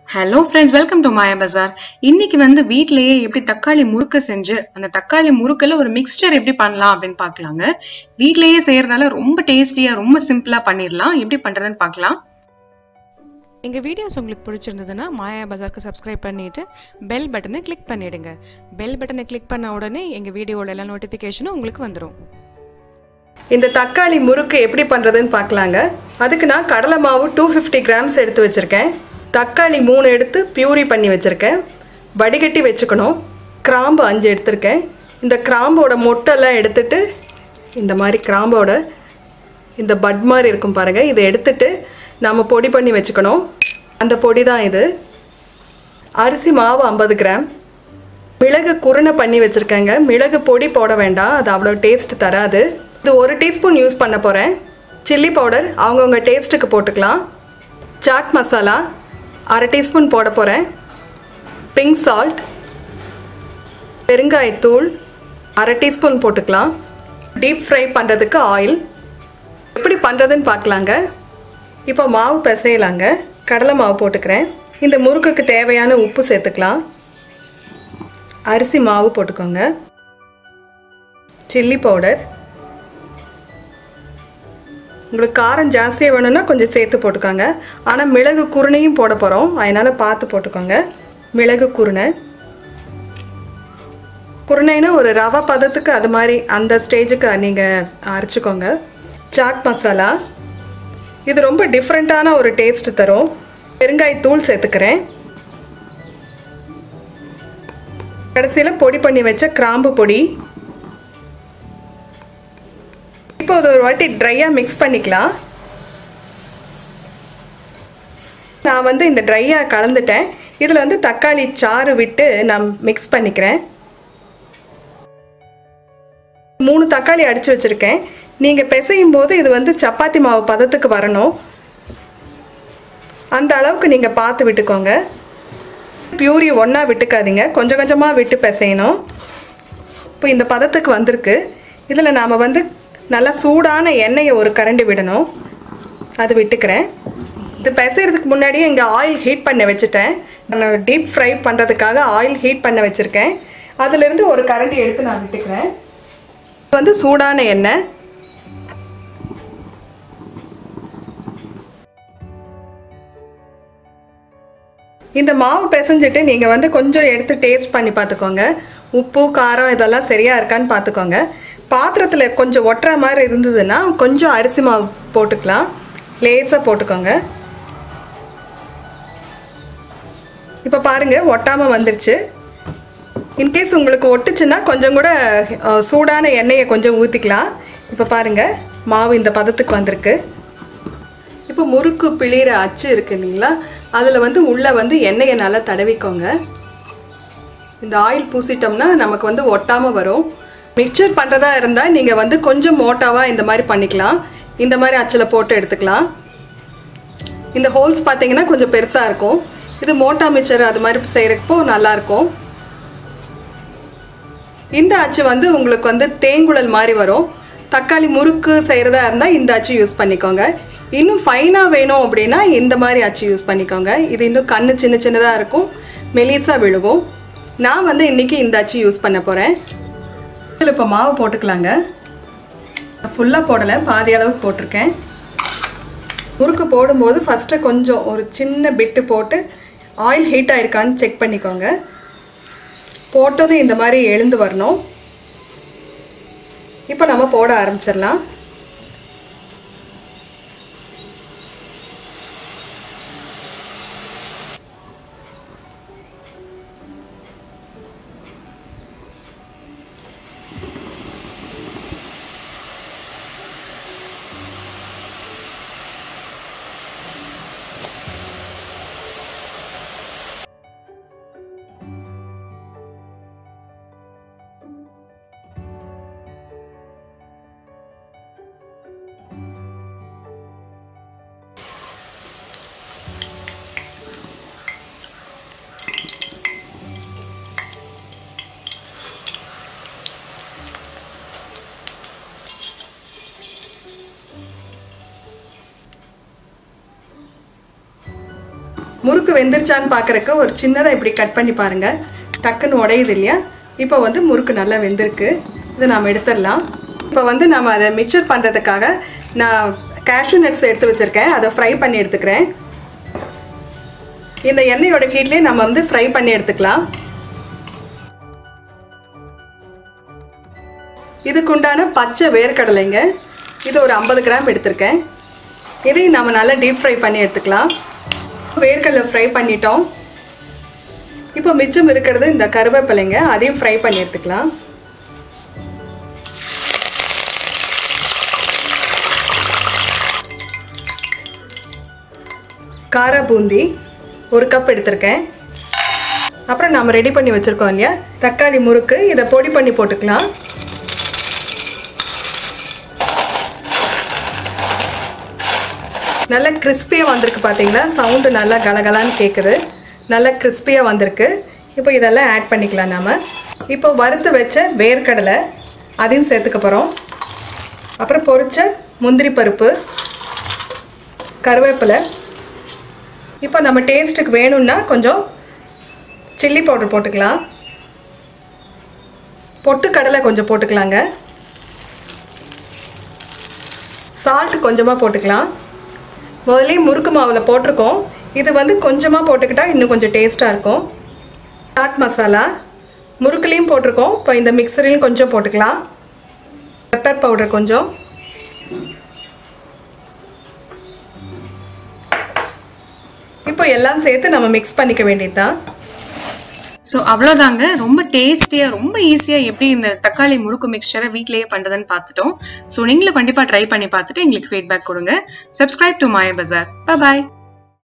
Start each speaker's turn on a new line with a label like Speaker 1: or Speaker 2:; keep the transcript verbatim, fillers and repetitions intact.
Speaker 1: Hello friends, welcome to Maya Bazaar. இன்னைக்கு வந்து வீட்லயே எப்படி தக்காளி முறுக்கு செஞ்சு அந்த தக்காளி முறுக்குல ஒரு மிக்ஸ்சர் எப்படி பண்ணலாம் அப்படின்னு பார்க்கலாங்க. வீட்லயே செய்யறதால ரொம்ப டேஸ்டியா ரொம்ப சிம்பிளா பண்ணிடலாம். எப்படி பண்றதுன்னு பார்க்கலாம்.
Speaker 2: எங்கள் வீடியோஸ் உங்களுக்கு பிடிச்சிருந்ததுன்னா மாயா பஜாருக்கு சப்ஸ்கிரைப் பண்ணிவிட்டு பெல் பட்டனை கிளிக் பண்ணிவிடுங்க. பெல் பட்டனை கிளிக் பண்ண உடனே எங்கள் வீடியோவில் எல்லா நோட்டிஃபிகேஷனும் உங்களுக்கு வந்துடும்.
Speaker 3: இந்த தக்காளி முறுக்கு எப்படி பண்ணுறதுன்னு பார்க்கலாங்க. அதுக்கு நான் கடலை மாவு டூ ஃபிஃப்டி கிராம்ஸ் எடுத்து வச்சுருக்கேன். தக்காளி மூணு எடுத்து பியூரி பண்ணி வச்சுருக்கேன். வடிகட்டி வச்சுக்கணும். கிராம்பு அஞ்சு எடுத்திருக்கேன். இந்த கிராம்போட மொட்டெல்லாம் எடுத்துட்டு இந்த மாதிரி கிராம்போட இந்த பட் மாதிரி இருக்கும் பாருங்கள், இதை எடுத்துட்டு நம்ம பொடி பண்ணி வச்சுக்கணும். அந்த பொடி தான் இது. அரிசி மாவு ஐம்பது கிராம். மிளகு குருணை பண்ணி வச்சுருக்கேங்க. மிளகு பொடி போட வேண்டாம், அது அவ்வளோ டேஸ்ட் தராது. இது ஒரு டீஸ்பூன் யூஸ் பண்ண போகிறேன். சில்லி பவுடர் அவங்கவுங்க டேஸ்ட்டுக்கு போட்டுக்கலாம். சாட் மசாலா அரை டீஸ்பூன் போட போகிறேன். பிங்க் சால்ட், பெருங்காயத்தூள் அரை டீஸ்பூன் போட்டுக்கலாம். டீப் ஃப்ரை பண்ணுறதுக்கு ஆயில். எப்படி பண்ணுறதுன்னு பார்க்கலாங்க. இப்போ மாவு பிசையலாங்க. கடலை மாவு போட்டுக்கிறேன். இந்த முறுக்குக்கு தேவையான உப்பு சேர்த்துக்கலாம். அரிசி மாவு போட்டுக்கோங்க. சில்லி பவுடர், உங்களுக்கு காரம் ஜாஸ்தியாக வேணும்னா கொஞ்சம் சேர்த்து போட்டுக்கோங்க. ஆனால் மிளகு குருணையும் போட போகிறோம், அதனால் பார்த்து போட்டுக்கோங்க. மிளகு குருணை குருணைனா ஒரு ரவை பதத்துக்கு அது மாதிரி அந்த ஸ்டேஜுக்கு நீங்கள் அரைச்சிக்கோங்க. சாட் மசாலா, இது ரொம்ப டிஃப்ரெண்ட்டான ஒரு டேஸ்ட் தரும். பெருங்காயத்தூள் சேர்த்துக்கிறேன். கடைசியில் பொடி பண்ணி வச்ச கிராம்பு பொடி. இப்போ அது ஒரு வாட்டி ட்ரையாக மிக்ஸ் பண்ணிக்கலாம். நான் வந்து இந்த ட்ரையாக கலந்துட்டேன். இதில் வந்து தக்காளி சாறு விட்டு நான் மிக்ஸ் பண்ணிக்கிறேன். மூணு தக்காளி அடித்து வச்சுருக்கேன். நீங்கள் பிசையும் போது இது வந்து சப்பாத்தி மாவு பதத்துக்கு வரணும். அந்த அளவுக்கு நீங்கள் பார்த்து விட்டுக்கோங்க. பியூரி ஒன்றா விட்டுக்காதீங்க, கொஞ்சம் கொஞ்சமாக விட்டு பிசையணும். இப்போ இந்த பதத்துக்கு வந்திருக்கு. இதில் நாம் வந்து நல்லா சூடான எண்ணெயை ஒரு கரண்டி விடணும். அது விட்டுக்கிறேன். இது பிசைறதுக்கு முன்னாடியே இங்கே ஆயில் ஹீட் பண்ண வச்சுட்டேன். நான் டீப் ஃப்ரை பண்ணுறதுக்காக ஆயில் ஹீட் பண்ண வச்சுருக்கேன். அதிலிருந்து ஒரு கரண்டி எடுத்து நான் விட்டுக்கிறேன். இது வந்து சூடான எண்ணெய். இந்த மாவு பிசைஞ்சிட்டு நீங்கள் வந்து கொஞ்சம் எடுத்து டேஸ்ட் பண்ணி பார்த்துக்கோங்க. உப்பு காரம் இதெல்லாம் சரியாக இருக்கான்னு பார்த்துக்கோங்க. பாத்திரத்தில் கொஞ்சம் ஒட்டுற மாதிரி இருந்ததுன்னா கொஞ்சம் அரிசி மாவு போட்டுக்கலாம். லேசாக போட்டுக்கோங்க. இப்போ பாருங்கள், ஒட்டாமல் வந்துருச்சு. இன்கேஸ் உங்களுக்கு ஒட்டுச்சுன்னா கொஞ்சம் கூட சூடான எண்ணெயை கொஞ்சம் ஊற்றிக்கலாம். இப்போ பாருங்கள், மாவு இந்த பதத்துக்கு வந்திருக்கு. இப்போ முறுக்கு பிழிகிற அச்சு இருக்குது இல்லைங்களா, அதில் வந்து உள்ளே வந்து எண்ணெயை நல்லா தடவிக்கோங்க. இந்த ஆயில் பூசிட்டோம்னா நமக்கு வந்து ஒட்டாமல் வரும். மிக்சர் பண்ணுறதா இருந்தால் நீங்கள் வந்து கொஞ்சம் மோட்டாவாக இந்த மாதிரி பண்ணிக்கலாம். இந்த மாதிரி அச்சில் போட்டு எடுத்துக்கலாம். இந்த ஹோல்ஸ் பார்த்தீங்கன்னா கொஞ்சம் பெருசாக இருக்கும். இது மோட்டா மிக்சர் அது மாதிரி செய்கிறப்போ நல்லாயிருக்கும். இந்த அச்சு வந்து உங்களுக்கு வந்து தேங்குழல் மாதிரி வரும். தக்காளி முறுக்கு செய்கிறதா இருந்தால் இந்த அச்சு யூஸ் பண்ணிக்கோங்க. இன்னும் ஃபைனாக வேணும் அப்படின்னா இந்த மாதிரி அச்சு யூஸ் பண்ணிக்கோங்க. இது இன்னும் கண்ணு சின்ன சின்னதாக இருக்கும், மெலிசாக விழுகும். நான் வந்து இன்றைக்கி இந்த அச்சு யூஸ் பண்ண போகிறேன். இதில் இப்போ மாவு போட்டுக்கலாங்க. ஃபுல்லாக போடலை, பாதி அளவுக்கு போட்டிருக்கேன். முறுக்கு போடும்போது ஃபஸ்ட்டு கொஞ்சம் ஒரு சின்ன பிட்டு போட்டு ஆயில் ஹீட் ஆகிருக்கான்னு செக் பண்ணிக்கோங்க. போட்டதும் இந்த மாதிரி எழுந்து வரணும். இப்போ நம்ம போட ஆரம்பிச்சிடலாம். முறுக்கு வெந்துருச்சான்னு பார்க்குறக்கு ஒரு சின்னதாக இப்படி கட் பண்ணி பாருங்கள். டக்குன்னு உடையுது இல்லையா? இப்போ வந்து முறுக்கு நல்லா வெந்திருக்கு. இதை நாம் எடுத்துடலாம். இப்போ வந்து நம்ம அதை மிக்சர் பண்ணுறதுக்காக நான் கேஷ்யூ நட்ஸ் எடுத்து வச்சுருக்கேன். அதை ஃப்ரை பண்ணி எடுத்துக்கிறேன். இந்த எண்ணெயோட ஹீட்லேயே நம்ம வந்து ஃப்ரை பண்ணி எடுத்துக்கலாம். இதுக்குண்டான பச்சை வேர்க்கடலைங்க, இது ஒரு ஐம்பது கிராம் எடுத்திருக்கேன். இதையும் நம்ம நல்லா டீப் ஃப்ரை பண்ணி எடுத்துக்கலாம். வேர்க்கடலை ஃப்ரை பண்ணிட்டோம். இப்போ மிச்சம் இருக்கிறது இந்த கருவேப்பிலைங்க, அதையும் ஃப்ரை பண்ணி எடுத்துக்கலாம். காரா பூந்தி ஒரு கப் எடுத்திருக்கேன். அப்புறம் நாம் ரெடி பண்ணி வச்சுருக்கோம் இல்லையா தக்காளி முறுக்கு, இதை பொடி பண்ணி போட்டுக்கலாம். நல்லா கிறிஸ்பியாக வந்திருக்கு பார்த்தீங்களா? சவுண்டு நல்லா கலகலான்னு கேட்குது. நல்லா கிறிஸ்பியாக வந்திருக்கு. இப்போ இதெல்லாம் ஆட் பண்ணிக்கலாம் நாம். இப்போ வறுத்து வச்ச வேர்க்கடலை அதையும் சேர்த்துக்க போகிறோம். அப்புறம் பொரிச்ச முந்திரி பருப்பு, கருவேப்பிலை. இப்போ நம்ம டேஸ்ட்டுக்கு வேணும்னா கொஞ்சம் சில்லி பவுடர் போட்டுக்கலாம். பொட்டுக்கடலை கொஞ்சம் போட்டுக்கலாங்க. சால்ட் கொஞ்சமாக போட்டுக்கலாம். முதல்ல முறுக்கு மாவில் போட்டிருக்கோம். இது வந்து கொஞ்சமாக போட்டுக்கிட்டா இன்னும் கொஞ்சம் டேஸ்ட்டாக இருக்கும். சாட் மசாலா முறுக்குலேயும் போட்டிருக்கோம். இப்போ இந்த மிக்சரையும் கொஞ்சம் போட்டுக்கலாம். பெப்பர் பவுடர் கொஞ்சம். இப்போ எல்லாம் சேர்த்து நம்ம மிக்ஸ் பண்ணிக்க வேண்டியது தான்.
Speaker 1: ஸோ அவ்வளோதாங்க. ரொம்ப டேஸ்டியாக ரொம்ப ஈஸியாக எப்படி இந்த தக்காளி முறுக்கு மிக்சரை வீட்லேயே பண்ணுறதுன்னு பார்த்துட்டோம். ஸோ நீங்களும் கண்டிப்பாக ட்ரை பண்ணி பார்த்துட்டு எங்களுக்கு ஃபீட்பேக் கொடுங்க. Subscribe to Maya Bazaar. Bye.